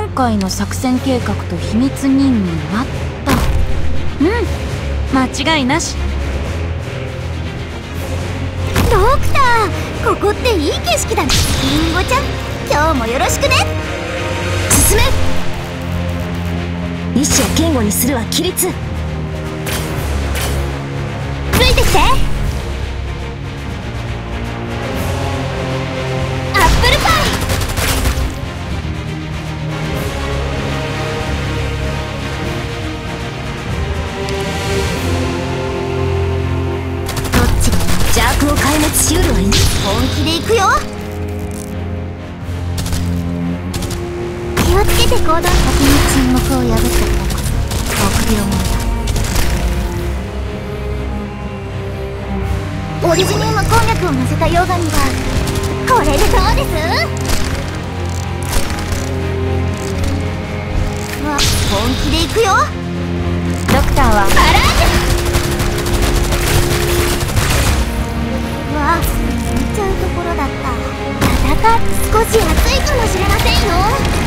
回の作戦計画と秘密任務はと。間違いなし。 ドクター、ここっていい景色だね。リンゴちゃん、今日もよろしくね。進め。意志を堅固にするは規律。ついてきて。アップルパイ。どっちが邪悪を壊滅しうるはいい。本気で行くよ。気をつけて行動。先に沈黙を破った方こそ臆病者だ。オリジニウム鉱脈を乗せた溶岩にはこれでどうですわ。本気で行くよ。 ドクターはバラージュ。わあ、死んじゃうところだった。少し暑いかもしれませんよ。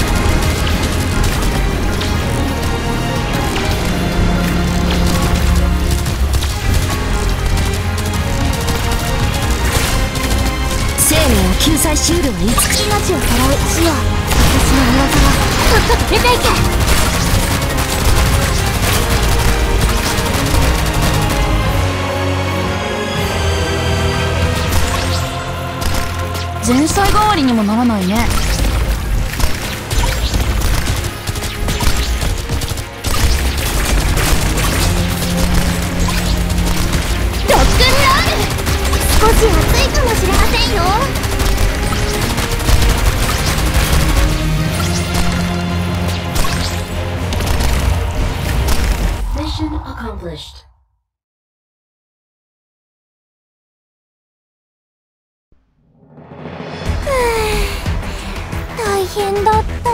生命を救済しうるはいつく。命をさらう死よ。私の見業はとっとと出ていけ。 前菜代わりにもならないね。 ロックンロール。少し暑いかもしれませんよ。 Mission accomplished. 大変だった。